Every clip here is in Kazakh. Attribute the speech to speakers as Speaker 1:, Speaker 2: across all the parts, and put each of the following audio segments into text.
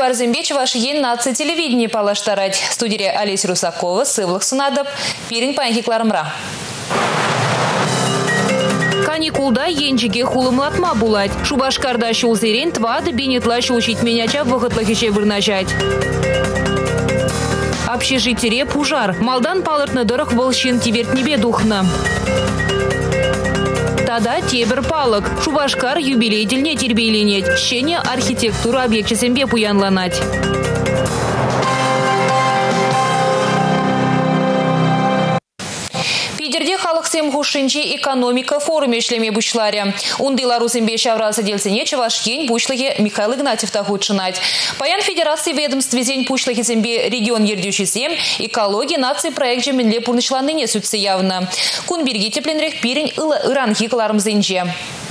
Speaker 1: Барзембе ваш ен наци телевидение палаштарать. Студия Олеся Русакова, Сывлах Сунадов, Пирин Панхиклармра. Каникулда енчиге хулымлатма булать. Шубашкарда шулзерен твады бенетла шулчить меняча выхотлахиче вырначать. Общежитие пужар. Малдан палыртны дырых волщин тивертнебе духна. Тада тебер палык. Шубашкар юбилей дельне тербейленеть. Щене архитектура объектчесембе пуянланать. Пидерде халықсем хушинче экономика форуме шлеме бучларе. Унды Ларусембе шаврасы делсене чаваш ень бучлахе Михаил Игнатьев тахучинать. Паян федерации ведомстве зень бучлахе зембе регион ердющий экология нации проект жеменле пурнышланныне сүтсе явно. Кунберги тепленрех пирень ыла ыранхи кларм зенче.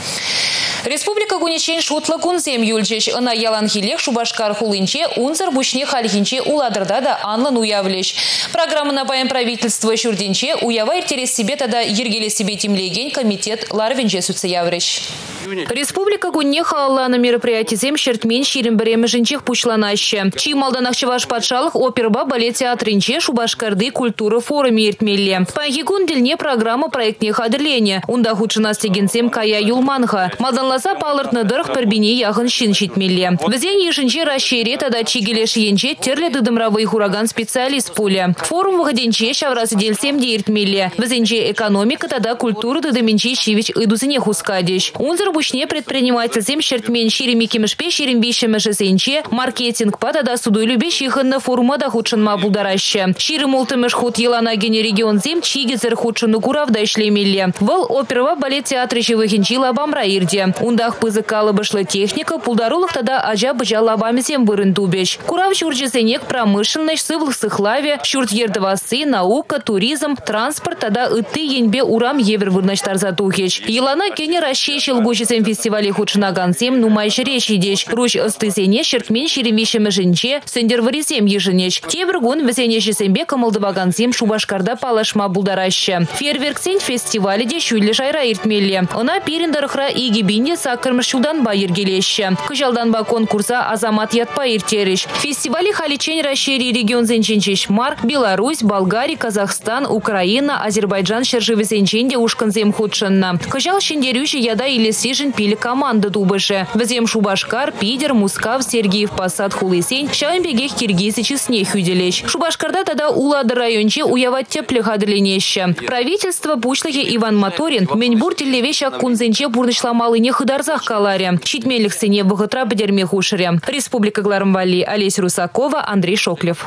Speaker 1: Республика Гуничен шутла кунзем юльчеш. Она яланхилех Шубашкар хулынче, унзар бучне халихинче уладырда да анлан уявлеш. Программа на паян правительства шурдинче уява иртерес себе тогда ергеле себе тимлеген комитет ларвинче суце явреш. Республика Гунеха на мероприятии зем шертмен ширим бреме женчих пучланаще. Чи малданах чеваш патшалых оперба балет театринче Шубашкарды культура форуме иртмелле. Пагигун дельне программа проектне хадрления. Унда худшина стегенцем кая юлманха. Малданласа палыртны дырх пербине яхын шинчитмелле. Везень ешинче расшире тогда чигелеш енче терле дыдымравый хураган специалист пуля. Форум выходенче шаврасы дельсем де иртмелле. Везенче экономика тогда культура дыдыменче шивич идузине хускадеш. Унзар бучне предприниматель зем шертмен ширими кемешпе ширим бишем жесенче маркетинг патада судой любящих на форума да худшинма булдараще. Ширим ултымеш ход елана гене регион зем чигицер худшину куравда шлемелле. Вол оперова балет театры живыхинчи лабамра ирде. Ундах пызыкала бышла техника пулдарулых тогда ажа быжа лабами зем вырын тубеш. Курав чурчесенек промышленность сывлых сыхлаве шурт ердвасы наука туризм транспорт тогда ыты енбе урам евер вырнаштар затухеш. Елана гене расщещил фестивале худшинагансем нумайш речи дечь. Руч остысене шеркмен шеремишем женче сендер варисем еженеч. Тебргун весенешесембе камалдывагансем Шубашкарда палашма булдараще. Фейерверксен фестивале де шуйле шайра иртмелле. Она перендархра и гибинде саккармашудан байергелеще. Кыжалданба конкурса азамат ятпа иртереш. Фестивале халичень расшири регион зенченчешмар, Беларусь, Болгария, Казахстан, Украина, Азербайджан шерживесенченде ушканзем худшинна. Кыжал шендерющий яда или сижен пили команда дубыше. Везем Шубашкар, Питер, Мускав, Сергеев, Посад, Хулысень, Шаембегех, Киргизичи, снег юделещ. Шубашкарда тогда улады районче уявать теплых аделенеще. Правительство пучлахе Иван Моторин, Меньбур телевеща кунзенче бурнышлама малыне хыдарзах каларе. Читмелих сыне богатра бедерме хушере. Республика Гларамвали, Олеся Русакова, Андрей Шоклев.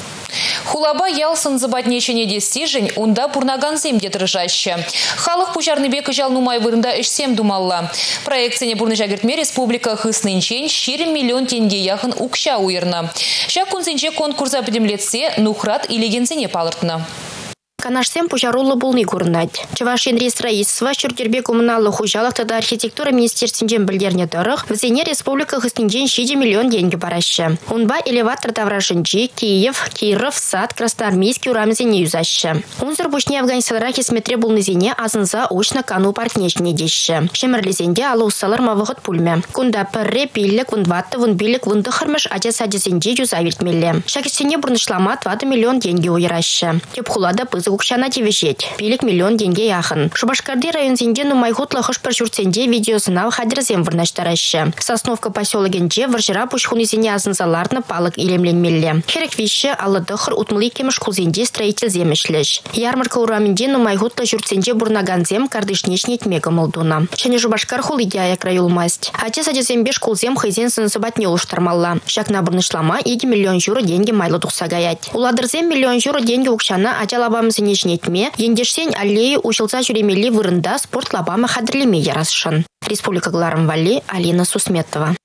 Speaker 1: Хулаба ялсын забатнечене дестижень, унда пурнаган земде дрыжаще. Халық пужарный бек жал нумай вырында ішсем думалла. Проекцияне бурныжагертме республика хыснынчен 4 миллион тенге яхын укша уйырна. Шак кунзенче конкурса бедемлетсе нухрат или гензене палыртна.
Speaker 2: Канашсем пужарулы булны курнать. Чавашин рейстроидства чуртербе коммуналлы хужалах тогда архитектура министерствен билдерне дорых. В зене республика хыстинчен 6 миллион деньги бараще. Унба элеватор таврашинчи, Киев, Киров, Сад, Красноармейский урамзене юзаще. Унзар бушне Афганистанраке смотре булны зене азынза очно кану партнечне деще. Шемерлизенде алы усалар мавыгыт пульме. Кунда пырре пиллик, вундватты, вунбилик, вундыхармыш аде садезенде юзавертмелле. Шакисене бурнышлама 20 миллион деньги уйраще. Тепхулада пызы укшана тевешет. Пилик миллион деньги яхын. Шубашкарды район зенде нумайгутла хошпар журценде видеосына хадерзем вырнаштараще. Сосновка поселогенде варжира пушхуны зене азынзаларны палык илемленмелле. Херек вище алладыхыр утмылы кемеш кулзенде строитель земешлеш. Ярмарка ураменде нумайгутла журценде бурнаганзем кардышнечнет мега молдуна. Чане Шубашкар хулидяя краюлмасть. Атес адезембеш кулзем хайзен сынсыбатне улуштармалла. Шак на бурнышлама 2 миллион журы деньги майлы тухса гаять. Уладырзем миллион журы деньги укшана атялабам нечнетме, ендешсен аллеи ушылца жүремели вырында спорт лабама хадрлеме ярасшын. Республика Гларамвали, Алина Сусметова.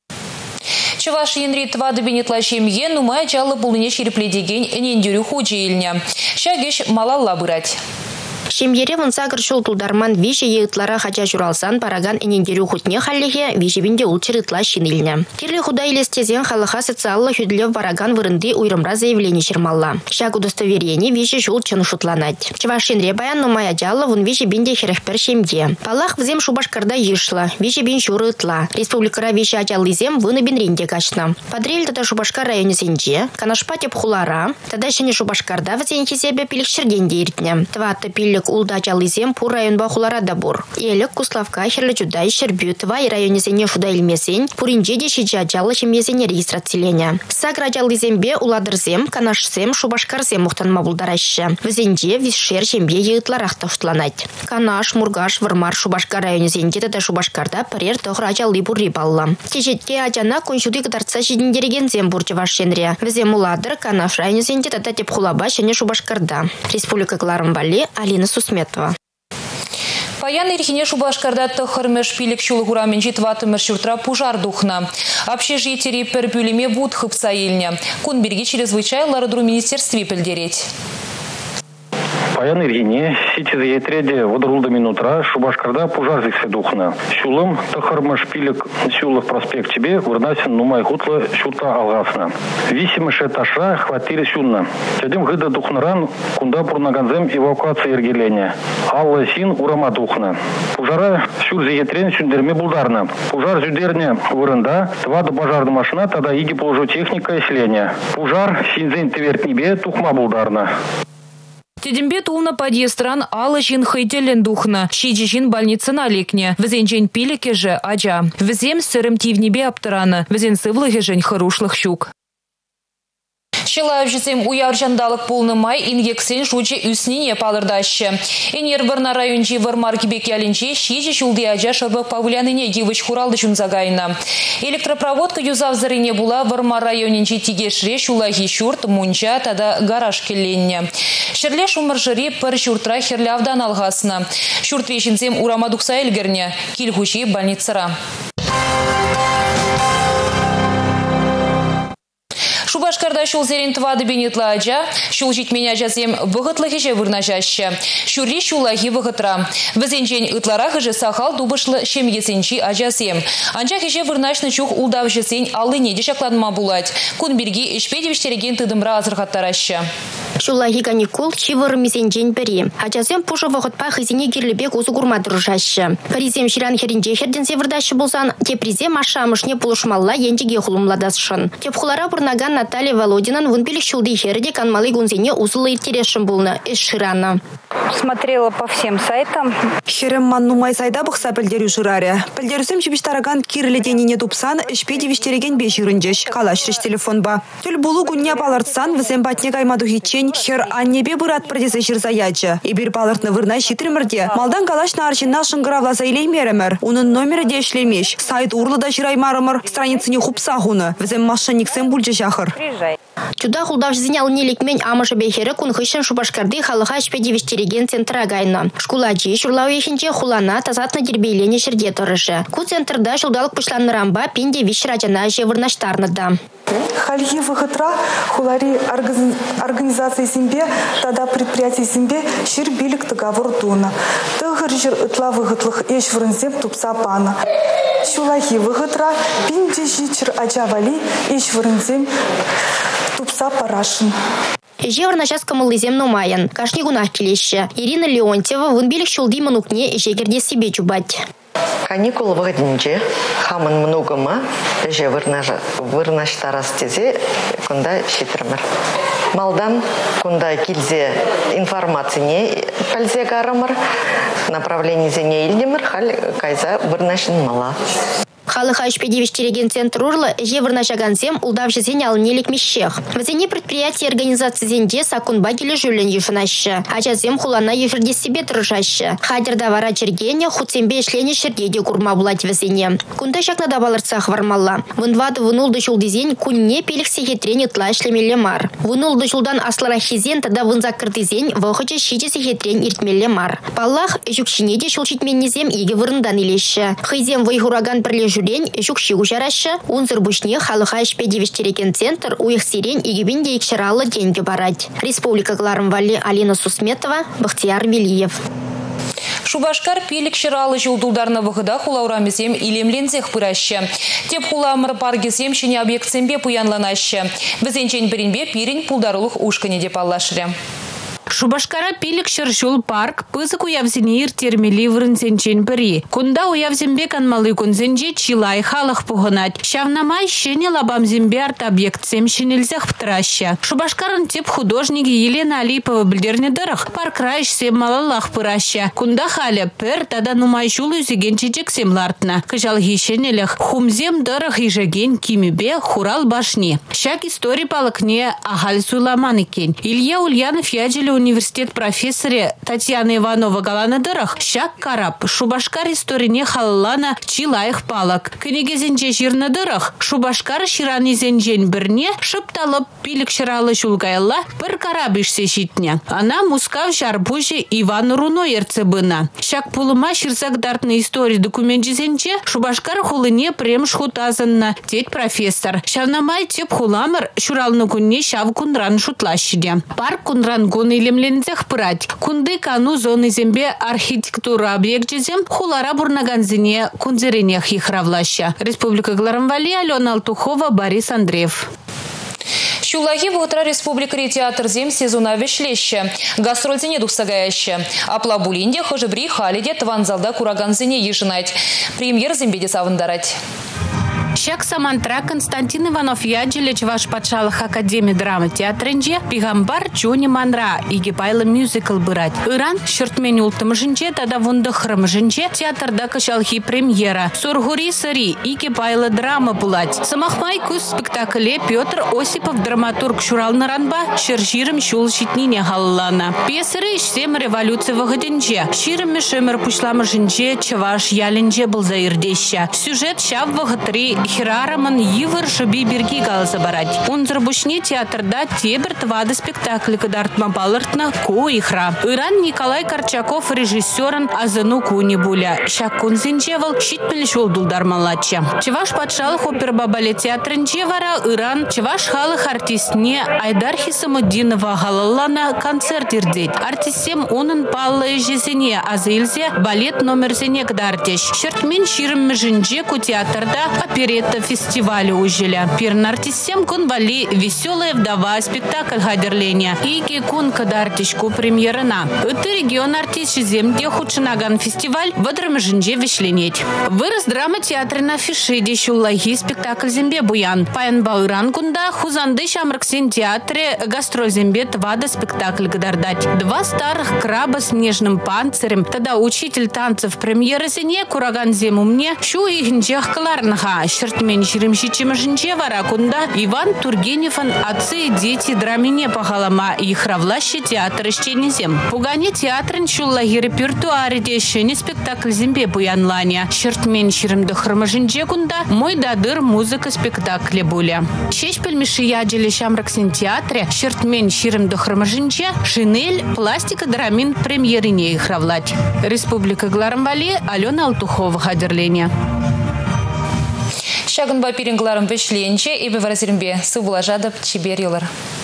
Speaker 1: Чуваш янри твады бенетлащем ен, нумай чалы булыне ширепледеген энендюрю худжи илня. Шагеш малалла бырать.
Speaker 2: Шемьере вынсагыр шул тулдарман виже еытлара хача журалсан параган энендерю хутне халлихе вижебинде улчырытла шинильне. Кирле худа илестезен халыха социаллы хүдлев параган вырынды уйрымра заявление шермалла. Шаг удостоверение виже жул чын шутланать. Чавашинре баян нумая джалла вун вижебинде херехпер шемье. Палах взем Шубашкарда ешла, вижебин шурытла. Республикара виже аджаллы зем выныбин ринде качна. Подрель тада Шубашкар районе зенже, канашпате пхулара, тада шене Шубашкарда взеньки себе пиликшерденде иртне. Твата пилик улда аджаллы пур район бахулара дабур. Елек Куславка херле чудай шербю твай районе зене шуда илмесень, пуринже дешичи аджаллы шемьезене регистрацилене. Сагра аджаллы зембе уладырзем, канашсем, Шубашкарзем мухтанма булдараща. Взенже висшер шембе еытларах таушланать. Канаш, Мургаш, Вармар, Шубашкар районе зенде тада Шубашкарда парер тохра аджаллы бурри балла. Тежетке аджана кончуды кадарца шидиндереген зем бурчы вашшенре. Взем уладыр, Канаш районе зенде тада тепхулаба шене Шубашкарда. Республика Кларымбали, Алина Сусметова.
Speaker 1: Паян ирхине Шубашкарда тохырмеш пилик шулгурамен житватымыр шуртра пожар духна. Общежитие пербюлеме буд хыпса илня. Кунберги чрезвычайлары дру министерстве пельдереть.
Speaker 3: Паян иргине, сити етреде водорулда минутра, Шубашкарда пожар зиксе духна. Шулым тахармаш пилик сюлов проспект тебе, вырнасен нумай хутла шута алгасна. Висимыш эташа хватили сюнна. Тядим гыда духнаран, кунда пурнаганзем эвакуация ергелене. Алла син урама духна. Пожара сюр зеетрен сюндерме булдарна. Пожар зюдерне вырында, твада пожарна машина, тада иги положу техника и селения. Пожар синзен тверт небе тухма булдарна.
Speaker 1: Тедембе тулна подъестран ала жин хайтелен духна. Шиджи жин больница на лекне. Везен жень пилике же аджа. Везем сырым тивнебе аптырана. Везен сывлыге жень харушлых щук. Шилав жесем уяр жандалық полны май инъексен жуче үснине палырдашы. Энер варна райончи вармар кибеке алинче шиджи шулды аджа шарбак павляныне девыч хуралды жунзагайна. Электропроводка юзав зарыне була вармар районинче тигешре шулахи шурт мунча тада гараж келленне. Шерле шумаржыри пыр шуртра херлявдан алғасына. Шурт вешінсем урама дұқса елгерне. Килхучи больницара. Шубашкарда шул зерен твады бенетла аджа, шул житмен ажазем вғытлығы же вырнажашы. Шурри шулахи вғытра. Візенжен ытларағы же сахал дубышлы шемгесенчи ажазем. Анчах же вырнашны чух улдав жесен аллы неде шакладма булать. Кунберги ешпедевіштереген тыдымра азырғаттарашы.
Speaker 2: Шулахи каникул чивыр мизенжен бери. Ажазем пуша вғытпа хызине керлібек узы гурма дұржашы. Паризем ширан херінже херден севырдашы болсан, тепризем ашамышне пулышмалла енжеге хулымладасшын. Тепхулара бұрнаган Наталья Володинан вынпилик шулды херде канмалы гунзене узылы иртерешім болны. Эшширана.
Speaker 4: Смотрела по всем сайтам.
Speaker 5: Херем манну май сайда бұқса пілдерю жыраре. Пілдерусем чебіштараган кирлі деніне тупсан, ішпеде виштереген бешірінжеш. Калашрыш телефон ба. Түл бұлу күнне балартсан, візем батне каймаду хитчен, хер аннебе бұрат бірдесі жырзаячы. Ибір балартны вырна шитірмірде. Малдан калашна аршинна шыңғыравласа илеймеремер. Унын номері де ішлемеш. Сайт урлыда жыраймарымыр. Страницыне хупса хуны. Візем машинниксен бүлжі жахыр.
Speaker 2: Чуда хулдав зинял неликмен амышы бехері кунхышын Шубашкарды халыха ішпеде виштереген центра гайна. Шкуладжи шурлау ешінче хулана тазатны дербейлене шерде тұрышы. Ку центрда шулдалық пышланы рамба пенде вишражана жевырнаштарныда.
Speaker 6: Хальги выхотра хулари организации зембе, тогда предприятие зембе шир билик договор дуна. Тыгыр жир ытла выхотлых еш вырынзем тупса пана. Шулахи выхотра пинде жичер аджавали еш вырынзем тупса парашин.
Speaker 2: Жевр час камылызем нумаян. Кашни гунах келеші. Ирина Леонтьева вынбелік шулды манукне жегерде себе чубать.
Speaker 7: Каникул выгоднее, хаман многома, же вырнаштарас тезе, кунда шитрамар. Малдан кунда килзе информации не кальзе гарамар, направление зене ильдемар, халь кайза вырнашин мала.
Speaker 2: Халыха ішпедевіштереген центр урлы жевырнашагансем улдав жезен алынелік мещех. Візене предприятие организации зенде сакунба келі жүлін ешінашы. Ачазем хулана ефірде себе тұрышашы. Хадерда вара чергене худсембе ішлене шердеде курма булать візене. Кунда шакнада балырцах вармалла. Вынвады вынулды жулдызен кунне пеліксе хетрен ытла ішлемелі мар. Вынулды жулдан аслара хизен тада вынзак кыртызен вғычы шидесі хетрен иртмелі мар. Паллах жүкшінеде шулчитменнезем иге вырындан илеші. Хызем вайхураган бірле тюлень жукши ужарашы, унзыр бушне халыха ишпедевиштереген центр уих сирен игибин дейкширалы деньги барать. Республика Гларымвали Алина Сусметова, Бахтияр Велиев.
Speaker 1: Шубашкар пилік шыралы жылдулдарына вғыда хулаурамызем илемлензех пыращы. Теп хуламыр паргезем шыне объектсембе пуянланащы. Бізенчен бірінбе пирин пулдарулық ушкане деп аллашыры.
Speaker 8: Шубашкара пилік шыршул парк пызык уявзенер термели вырынсенчен пыри. Кунда уявзембе канмалы кунзенже чилай халық пуғынат. Шавнамай шене лабамзембе арт объект семшенелзех птыраща. Шубашкарын теп художники Елена Алипова білдерне дырық. Парк райш сем малалах пыраща. Кунда халі пір тада нумай жул үзеген чечек семлартна. Кыжал хишенелех хумзем дырық ижеген кимебе хурал башни. Шак истории палыкне ахаль суйламан екен. Илья Ульянов яджилі университет профессоре Татьяна Иванова галанадырах шак карап Шубашкар историне халлана чилайх палак. Кенегезенже жирнадырах Шубашкар ширанезенжен бірне шыпталып пилік шыралы жулгайла бір карабишсе житне. Ана мускав жарбуже Иван Руно ерцебына. Шак пулыма ширзагдартны истории документжезенже Шубашкар хулыне прем шхутазынна тет профессор. Шавнамай теп хуламыр шуралны күнне шав кунран шутлащиде. Парк кунран гуны илемлензех пырать. Кунды кану зоны зембе архитектура объектжезем хулара бурнаганзине кунзеренех ихравлаща. Республика Гларымвали, Алена Алтухова, Борис Андреев.
Speaker 1: Шулахи в утра Республика театр зем сезона вешлеще. Гастрользине духсагаяще. Апла булинде хожебри халиде тванзалда кураганзине ежинать. Премьер зембеде савындарать.
Speaker 8: Шак самантра Константин Иванов яджилеч ваш патшалых академии драмы театрынже пигамбар чуни манра иги пайла мюзикл бырать. Иран шыртмени ултым жинче тада вунды хрым жинче театрда кашалхи премьера. Сургури сыри иги пайла драма булать. Самахмай кус спектакле Петр Осипов драматург шурал наранба шыржирым шул щитнине халлана. Пьесыры ишсем революция вагаденже. Ширым мешемер пушламы жинче чаваш ялинже был заирдеща. Сюжет шав вагатри Хирараман Йывыр шуби берги галза барать. Унзыр бушне театрда тебір твады спектакль кадартма балыртна ку ихра. Иран Николай Корчаков режиссерын азыну куни буля. Шак кунзинчевал щитмель шол дулдармалача. Чеваш патшалых оперба балет театрынче вара Иран чеваш халых артистне Айдар Хисамуддинова галалана концерт ирдеть. Артистем онын паллы жезене азылзе балет номерзене кдартеш. Шертмен ширым межинже ку театрда оперетта фестиваля ужеля. Пирн артистем кун вали «Веселая вдова» спектакль хадерления. Иги кун кадартишку премьерына. Это регион артист земде худшинаган фестиваль водрам жинже вешленеть. Вырос драма театра на фишиде шуллаги спектакль зембе буян. Паян бауран кунда хузанды шамраксин театре гастроль зембе твада спектакль гадардать. Два старых краба с нежным панцирем. Тогда учитель танцев премьеры зене кураган зему мне шу ихнчех кларнаха. Шертмен ширимшичим жинче вара кунда Иван Тургеневан отцы и дети драмине пахалама их равлаще театр ищенезем. Пугане театрын шуллаги репертуаре дешене спектакль зембе буянланя. Шертмен ширимды хрыма жинче кунда мой дадыр музыка спектакле буля. Шешпель миши яджели шамраксин театре шертмен ширимды хрыма жинче шинель пластика драмин премьерине их равлать. Республика Гларымвали, Алена Алтухова хадерлене.
Speaker 1: Шагын бапирин гларым вешленче и бевразирмбе сывулажадып чибер юлар.